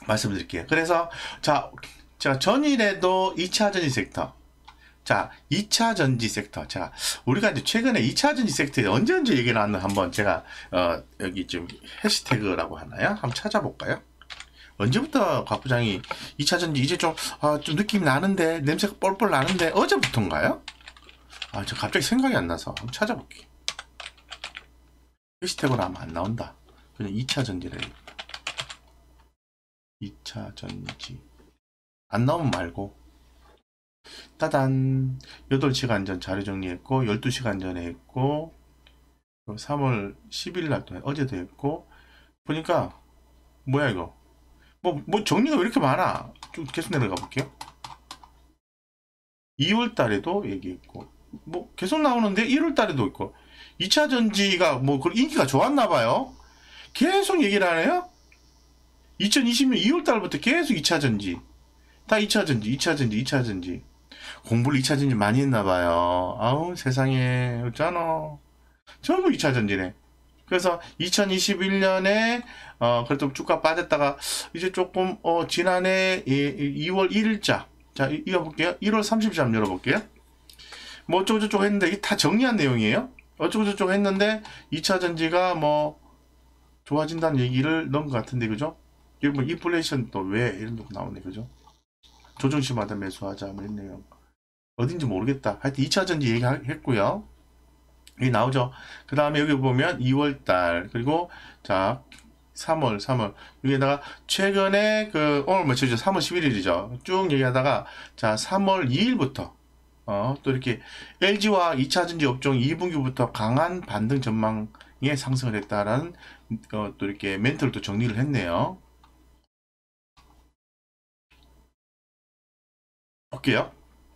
말씀드릴게요. 그래서 자 전일에도 2차 전지 섹터, 자 2차 전지 섹터, 자 우리가 이제 최근에 2차 전지 섹터에 언제 얘기 나왔나 한번 제가 여기 좀 해시태그라고 하나요? 한번 찾아볼까요? 언제부터 곽 부장이 2차 전지 이제 좀 느낌이 나는데, 냄새가 뻘뻘 나는데, 어제부터인가요? 저 갑자기 생각이 안 나서 한번 찾아볼게요. 해시태그로 하면 안 나온다. 그냥 2차 전지래. 2차 전지. 안 나오면 말고. 따단. 8시간 전 자료 정리했고, 12시간 전에 했고, 3월 10일 날 어제도 했고, 보니까, 뭐야 이거. 뭐 정리가 왜 이렇게 많아? 좀 계속 내려가 볼게요. 2월 달에도 얘기했고, 뭐 계속 나오는데 1월 달에도 있고, 2차 전지가 뭐 인기가 좋았나 봐요. 계속 얘기를 하네요. 2020년 2월 달부터 계속 2차 전지. 다 2차 전지, 2차 전지, 2차 전지. 공부를 2차 전지 많이 했나 봐요. 아우 세상에 어쩌노. 전부 2차 전지네. 그래서 2021년에 그래도 주가 빠졌다가 이제 조금 지난해 2월 1일자, 자 이어볼게요. 1월 30일 한번 열어볼게요. 뭐 어쩌고저쩌고 했는데 이게 다 정리한 내용이에요. 어쩌고저쩌고 했는데 2차 전지가 뭐 좋아진다는 얘기를 넣은 것 같은데, 그죠? 여기 뭐 인플레이션 또 왜 이런 거 나오네, 그죠? 조정시마다 매수하자 뭐 이런 내용 어딘지 모르겠다. 하여튼 2차 전지 얘기했고요. 여기 나오죠. 그 다음에 여기 보면 2월달, 그리고 자 3월 여기다가 최근에 오늘 며칠이죠? 3월 11일이죠. 쭉 얘기하다가 자 3월 2일부터 또 이렇게 LG와 2차 전지 업종 2분기부터 강한 반등 전망에 상승을 했다라는 또 이렇게 멘트를 또 정리를 했네요. 볼게요.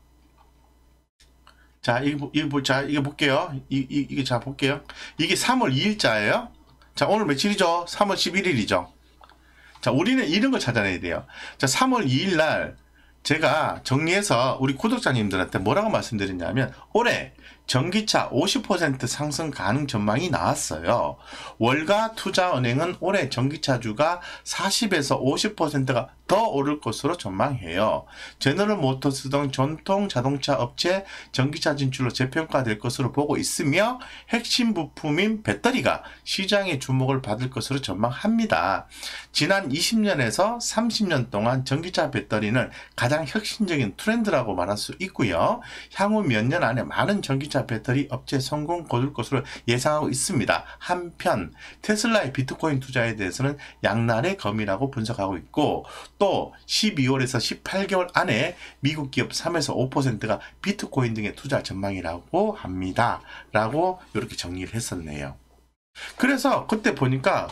자, 이거 볼게요. 이게 자, 볼게요. 이게 3월 2일자예요. 자, 오늘 며칠이죠? 3월 11일이죠. 자, 우리는 이런 걸 찾아내야 돼요. 자, 3월 2일 날 제가 정리해서 우리 구독자님들한테 뭐라고 말씀드렸냐면, 올해 전기차 50% 상승 가능 전망이 나왔어요. 월가 투자은행은 올해 전기차주가 40에서 50%가 더 오를 것으로 전망해요. 제너럴 모터스 등 전통 자동차 업체 전기차 진출로 재평가될 것으로 보고 있으며, 핵심 부품인 배터리가 시장의 주목을 받을 것으로 전망합니다. 지난 20년에서 30년 동안 전기차 배터리는 가장 혁신적인 트렌드라고 말할 수 있고요. 향후 몇 년 안에 많은 전기차 배터리 업체 성공 거둘 것으로 예상하고 있습니다. 한편 테슬라의 비트코인 투자에 대해서는 양날의 검이라고 분석하고 있고, 또 12월에서 18개월 안에 미국 기업 3에서 5%가 비트코인 등의 투자 전망이라고 합니다. 라고 이렇게 정리를 했었네요. 그래서 그때 보니까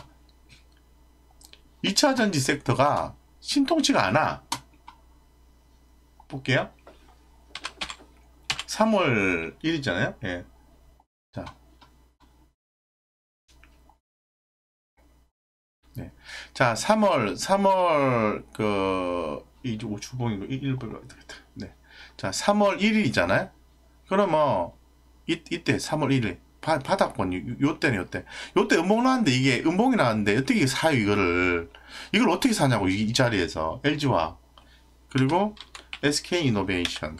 2차 전지 섹터가 신통치가 않아. 볼게요. 3월 1일이잖아요. 예. 자. 네. 자, 3월 이제 주봉이고 1번 네. 자, 3월 1일이잖아요. 그러면 이때 3월 1일 바닥권 요때 음봉 나왔는데, 이게 음봉이 나왔는데 어떻게 사요? 이걸 어떻게 사냐고, 이 자리에서. LG와 그리고 SK 이노베이션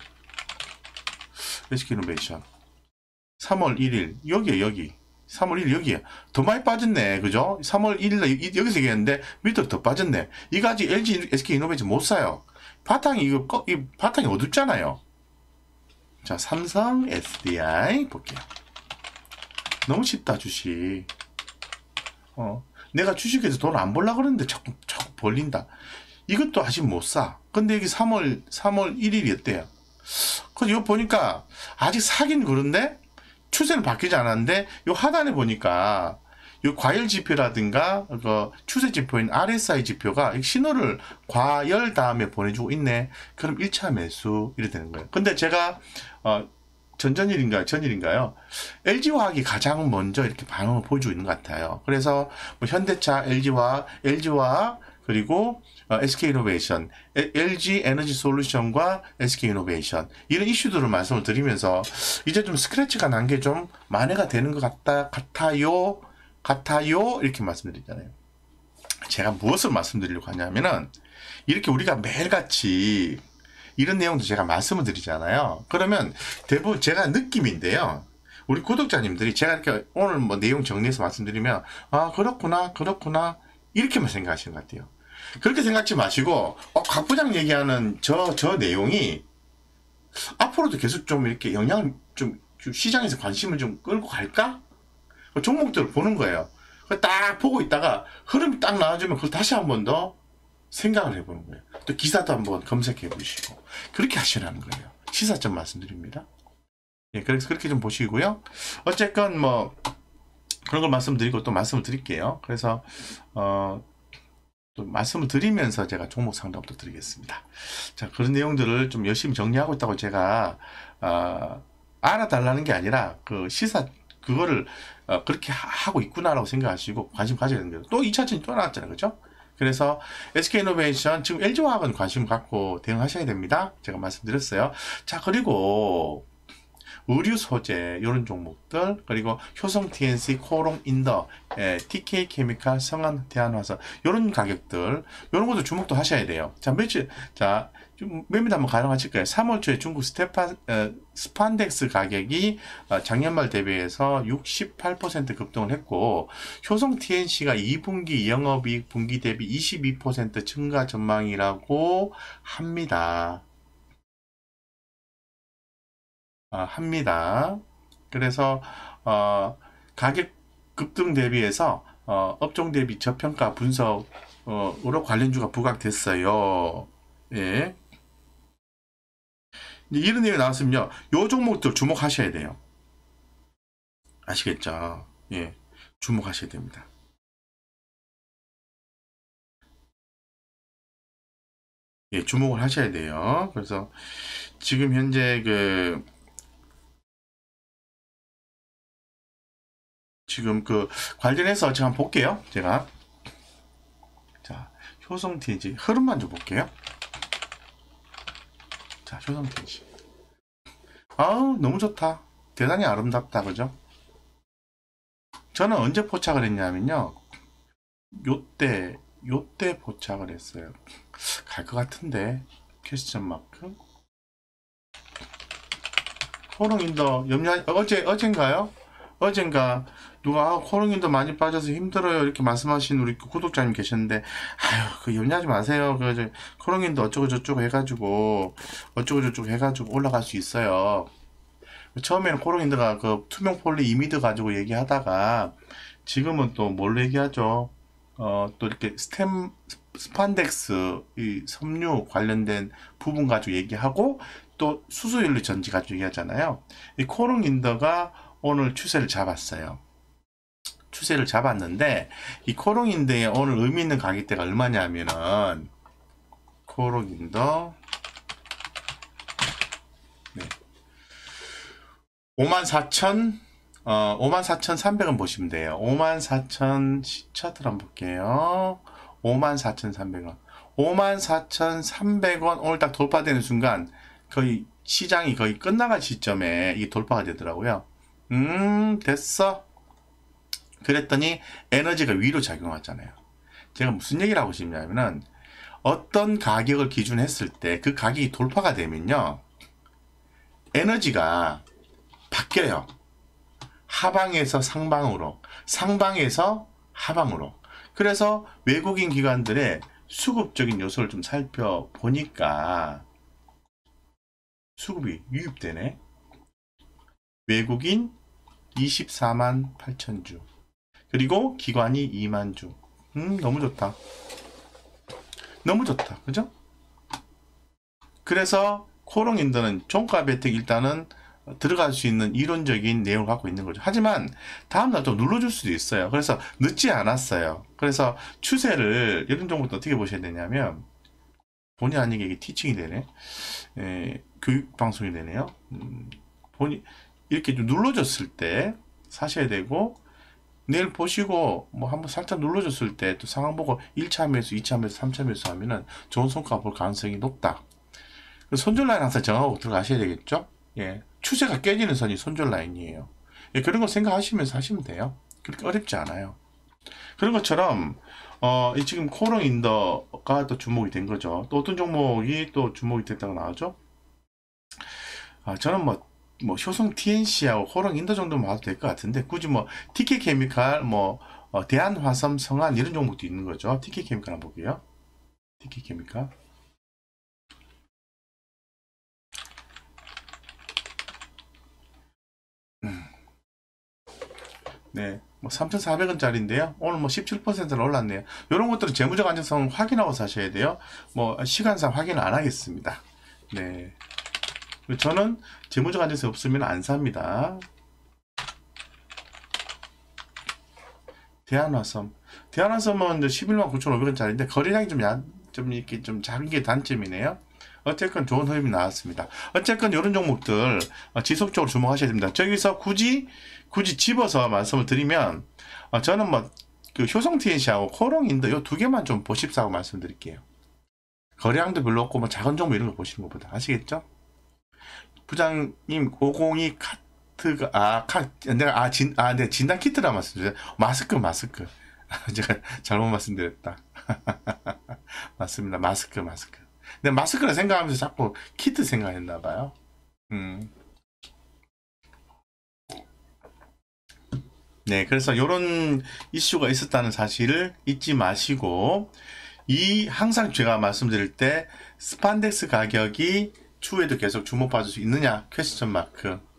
3월 1일 여기 3월 1일 여기에 더 많이 빠졌네, 그죠? 3월 1일날 여기서 얘기했는데 밑으로 더 빠졌네. 이거 아직 LG SK 이노베이션 못 사요. 바탕이 이 바탕이 어둡잖아요. 자, 삼성 SDI 볼게요. 너무 쉽다, 주식. 내가 주식에서 돈 안 벌려고 그러는데 자꾸 벌린다. 이것도 아직 못 사. 근데 여기 3월 1일이었대요. 그래서 이거 보니까 아직 사긴 그런데 추세는 바뀌지 않았는데, 요 하단에 보니까 요 과열 지표라든가 추세 지표인 RSI 지표가 신호를 과열 다음에 보내주고 있네. 그럼 1차 매수 이래 되는 거예요. 근데 제가 전일인가요? LG화학이 가장 먼저 이렇게 반응을 보여주고 있는 것 같아요. 그래서 뭐 현대차, LG화학, 그리고 SK이노베이션, LG 에너지 솔루션과 SK이노베이션, 이런 이슈들을 말씀을 드리면서 이제 좀 스크래치가 난 게 좀 만회가 되는 것 같아요 이렇게 말씀드리잖아요. 제가 무엇을 말씀드리려고 하냐면은 이렇게 우리가 매일같이 이런 내용도 제가 말씀을 드리잖아요. 그러면 대부분 제가 느낌인데요. 우리 구독자님들이 제가 이렇게 오늘 뭐 내용 정리해서 말씀드리면 아 그렇구나 이렇게만 생각하시는 것 같아요. 그렇게 생각하지 마시고 곽 부장 얘기하는 저 내용이 앞으로도 계속 좀 이렇게 영향을 좀 시장에서 관심을 좀 끌고 갈까? 종목들을 보는 거예요. 딱 보고 있다가 흐름이 딱 나와주면 그걸 다시 한 번 더 생각을 해보는 거예요. 또 기사도 한번 검색해 보시고 그렇게 하시라는 거예요. 시사점 말씀드립니다. 예, 그래서 그렇게 좀 보시고요. 어쨌건 뭐 그런 걸 말씀드리고 또 말씀을 드릴게요. 그래서 또 말씀을 드리면서 제가 종목 상담도 드리겠습니다. 자, 그런 내용들을 좀 열심히 정리하고 있다고 제가 알아달라는 게 아니라 그 시사 그거를 그렇게 하고 있구나라고 생각하시고 관심 가져야 되는 거예요. 또 2차전이 또 나왔잖아요. 그죠? 그래서 SK이노베이션 지금 LG화학은 관심 갖고 대응하셔야 됩니다. 제가 말씀드렸어요. 자, 그리고 의류 소재 이런 종목들, 그리고 효성 TNC, 코롱 인더, TK 케미칼, 성한 대한화성 이런 가격들 이런 것도 주목도 하셔야 돼요. 자, 며칠 좀 매매도 한번 가능하실 거예요. 3월 초에 중국 스판덱스 가격이 작년 말 대비해서 68% 급등을 했고 효성 TNC가 2분기 영업이익 분기 대비 22% 증가 전망이라고 합니다. 그래서 가격 급등 대비해서 업종 대비 저평가 분석으로 관련주가 부각됐어요. 예. 이런 내용이 나왔으면요, 요 종목들 주목하셔야 돼요. 아시겠죠? 예, 주목하셔야 됩니다. 예, 주목을 하셔야 돼요. 그래서 지금 현재 지금 관련해서 제가 한번 볼게요. 제가 자, 효성 TNC 흐름만 좀 볼게요. 자, 효성 TNC 아우 너무 좋다. 대단히 아름답다. 그죠? 저는 언제 포착을 했냐면요, 요때 포착을 했어요. 갈 것 같은데 퀘스천 마크 코롱인더 염려 어젠가요? 어젠가 누가 코롱인더 많이 빠져서 힘들어요 이렇게 말씀하신 우리 구독자님 계셨는데, 아유 염려하지 마세요. 코롱인더 어쩌고 저쩌고 해가지고 올라갈 수 있어요. 처음에는 코롱인더가 투명 폴리 이미드 가지고 얘기하다가 지금은 또 뭘로 얘기하죠? 또 이렇게 스판덱스 이 섬유 관련된 부분 가지고 얘기하고 또 수소연료 전지 가지고 얘기하잖아요. 이 코롱인더가 오늘 추세를 잡았어요. 추세를 잡았는데 이 코롱인더의 오늘 의미 있는 가격대가 얼마냐면은 코롱인더 54,300원 보시면 돼요. 54,000 차트를 한번 볼게요. 54,300원. 54,300원 오늘 딱 돌파되는 순간 거의 시장이 거의 끝나갈 시점에 이게 돌파가 되더라고요. 됐어. 그랬더니 에너지가 위로 작용하잖아요. 제가 무슨 얘기를 하고 싶냐면은 어떤 가격을 기준했을 때 그 가격이 돌파가 되면요, 에너지가 바뀌어요. 하방에서 상방으로, 상방에서 하방으로. 그래서 외국인 기관들의 수급적인 요소를 좀 살펴보니까 수급이 유입되네. 외국인 24만 8천 주, 그리고 기관이 2만 주. 너무 좋다. 너무 좋다. 그죠? 그래서 코롱인더는 종가 베팅 일단은 들어갈 수 있는 이론적인 내용을 갖고 있는 거죠. 하지만 다음날 또 눌러줄 수도 있어요. 그래서 늦지 않았어요. 그래서 추세를 이런 종목도 어떻게 보셔야 되냐면, 본의 아니게 이게 티칭이 되네. 교육 방송이 되네요. 이렇게 좀 눌러줬을 때 사셔야 되고, 내일 보시고 뭐 한번 살짝 눌러줬을 때 또 상황 보고 1차 매수, 2차 매수, 3차 매수 하면은 좋은 성과 볼 가능성이 높다. 손절 라인 항상 정하고 들어가셔야 되겠죠. 예, 추세가 깨지는 선이 손절 라인이에요. 예, 그런 거 생각하시면서 하시면 돼요. 그렇게 어렵지 않아요. 그런 것처럼 이 지금 코롱 인더가 또 주목이 된 거죠. 또 어떤 종목이 또 주목이 됐다고 나오죠? 저는 뭐 효성 TNC하고 호롱 인더 정도만 봐도 될 것 같은데, 굳이 뭐 TK 케미칼, 뭐 대한화섬, 성한 이런 종목도 있는 거죠. TK 케미칼 한번 볼게요. TK 케미칼. 네, 뭐 3,400원짜리인데요. 오늘 뭐 17%는 올랐네요. 이런 것들은 재무적 안정성 확인하고 사셔야 돼요. 뭐 시간상 확인을 안 하겠습니다. 네, 저는 재무적 안정성 없으면 안 삽니다. 대한화섬. 대한화섬은 11만 9,500원짜리인데 거래량이 좀 이렇게 좀 작은 게 단점이네요. 어쨌건 좋은 흐름이 나왔습니다. 어쨌건 이런 종목들 지속적으로 주목하셔야 됩니다. 저기서 굳이 집어서 말씀을 드리면 저는 뭐 그 효성 TNC하고 코롱 인더 이 두 개만 좀 보십사고 말씀드릴게요. 거래량도 별로 없고 뭐 작은 종목 이런 거 보시는 것보다. 아시겠죠? 부장님 502 카트가 내가 네, 진단 키트라 말씀드렸어요. 마스크 제가 잘못 말씀드렸다. 맞습니다. 마스크. 근데 마스크를 생각하면서 자꾸 키트 생각했나 봐요. 네, 그래서 이런 이슈가 있었다는 사실을 잊지 마시고, 항상 제가 말씀드릴 때 스판덱스 가격이 추후에도 계속 주목받을 수 있느냐 퀘스천 마크